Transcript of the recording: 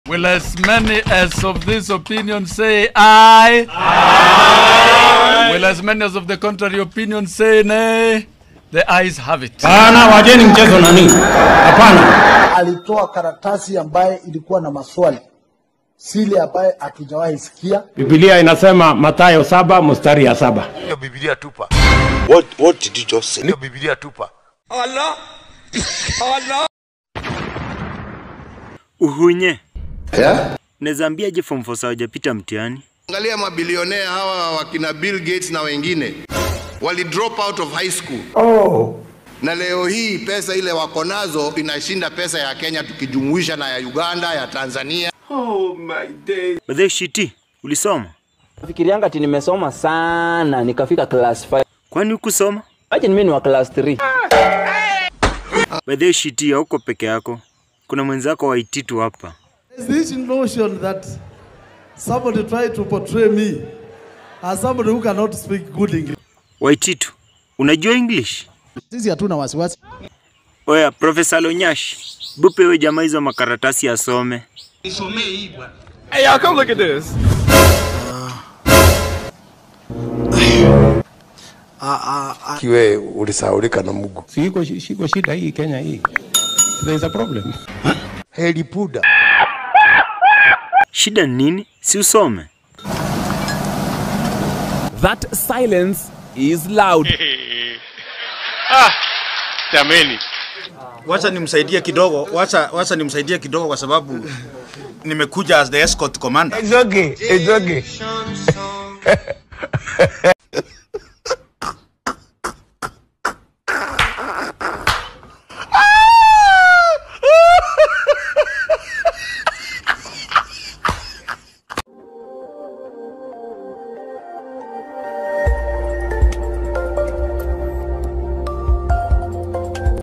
Will as many as of this opinion say aye? Aye. Will as many as of the contrary opinion say nay? The ayes have it. Bana wajeni mchezo nani? Hapana. Alitoa karatasi ambaye ilikuwa na maswali. Sile ambaye hatujawahi sikia. Biblia inasema Mathayo 7 mstari ya 7. Hiyo Biblia tupa. What did you just say? Hiyo Biblia tupa. Allah. Allah. Uhunye. Yeah? Nezambia je form 4 hawajapita mtihani? Angalia mabilionea hawa wakina Bill Gates na wengine. Wali drop out of high school. Oh. Na leo hii pesa ile wako nazo inashinda pesa ya Kenya tukijumuisha na ya Uganda, ya Tanzania. Oh my day. Badhe shiti, ulisoma? Nafikirianga ati nimesoma sana nikafika class 5. Kwani ukusoma? Aje mimi ni wa class 3. Badhe shiti hauko peke yako. Kuna mwenzako wa ititu hapa. There's this notion that somebody tried to portray me as somebody who cannot speak good English. Waititu, unajua English? Sisi hatuna wasiwasi. Oya, Professor Lonyash, bupewe jamaa hizo makaratasi asome. Nisomee hii bwana. Hey, y'all come look at this. Kiwe ulisahaulika na Mungu. Siko shida hii Kenya hii. There is a problem. Heli puda. Shida nini? Si usome. That silence is loud. Jameni. Wacha nimsaidie kidogo, wacha nimsaidie kidogo kwa sababu nimekuja as the escort commander. It's okay.